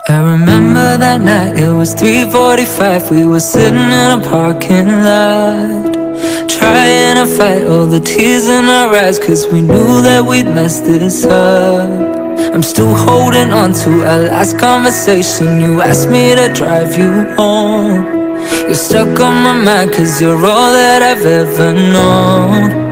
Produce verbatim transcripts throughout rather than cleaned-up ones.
I remember that night, it was three forty-five. We were sitting in a parking lot, trying to fight all the tears in our eyes, cause we knew that we'd messed this up. I'm still holding on to our last conversation. You asked me to drive you home. You're stuck on my mind cause you're all that I've ever known.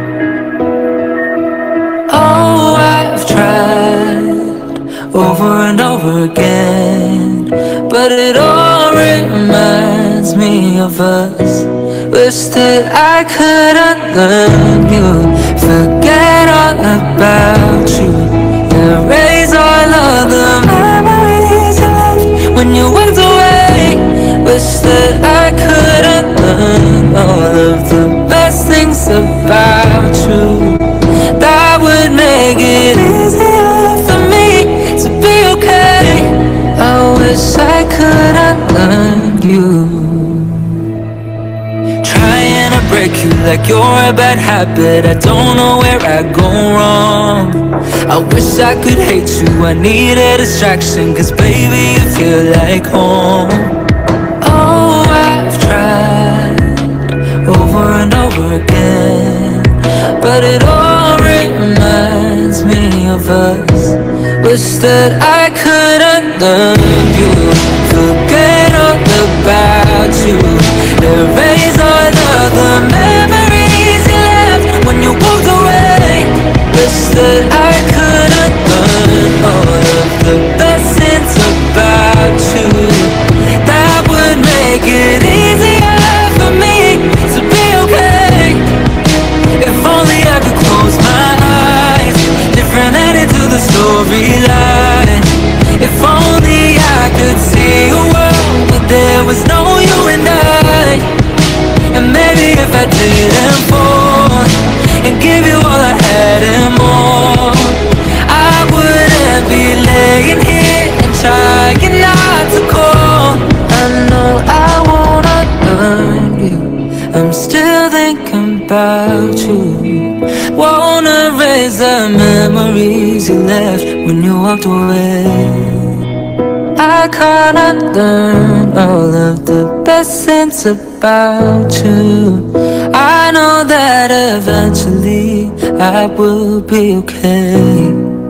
Oh, I've tried over and over again, but it all reminds me of us. Wish that I could unlearn you, forget all about you, erase all of the memories you left when you went away. Wish that I could unlearn all of the best things about you. That would make it easier for me to be okay. I wish I could unlearn you. Trying to break you like you're a bad habit. I don't know where I go wrong. I wish I could hate you, I need a distraction, cause baby you feel like home. Oh, I've tried over and over again, but it all reminds me of us. Wish that I could unlearn you, forget all about you, erase all of the memories you left when you walked away. Wish that I could unlearn all of the best things about you. That would make it easier for me to be okay. If only I could close my eyes, different ending to the storyline. If only I could see a world where there was no you and I. And maybe if I didn't fall and give you all I had and more, I wouldn't be laying here and trying not to call. I know I won't unlearn you, I'm still thinking about you. Won't erase the memories you left when you walked away. I can't unlearn all of the best things about you. I know that eventually I will be okay.